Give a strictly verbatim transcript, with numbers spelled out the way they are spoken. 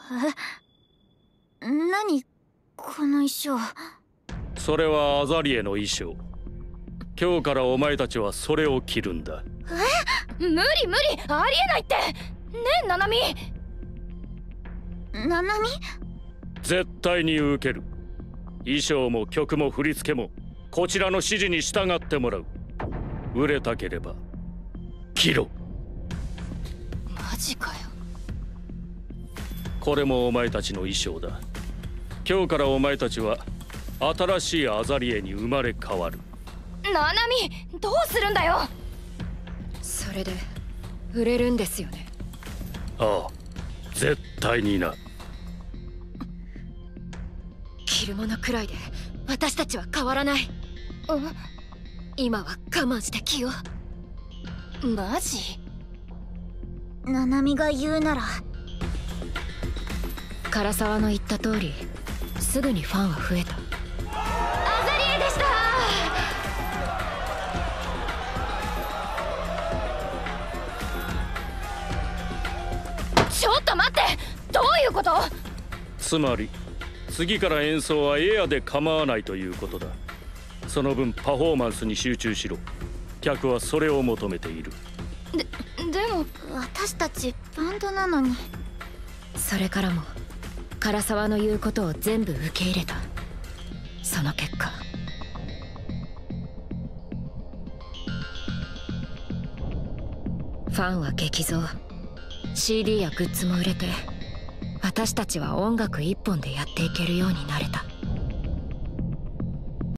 え、何この衣装。 それはアザリエの衣装。今日からお前たちはそれを着るんだ。 え、無理無理、ありえないって。ねえナナミ。 ナナミ？ 絶対に受ける。衣装も曲も振り付けもこちらの指示に従ってもらう。売れたければ着ろ。 マジかよ。 これもお前たちの衣装だ。今日からお前たちは新しいアザリエに生まれ変わる。 ナナミ、どうするんだよ。 それで売れるんですよね。 ああ、絶対にな。 着るものくらいで私たちは変わらない。今は我慢して着よう。 マジ？ ナナミが言うなら。 唐沢の言った通り、すぐにファンは増えた。 アザリエでした。ちょっと待って、どういうこと？ つまり次から演奏はエアで構わないということだ。その分パフォーマンスに集中しろ。客はそれを求めている。 で、でも私たちバンドなのに。 それからも唐沢の言うことを全部受け入れた。その結果ファンは激増、 シーディー やグッズも売れて、私たちは音楽一本でやっていけるようになれた。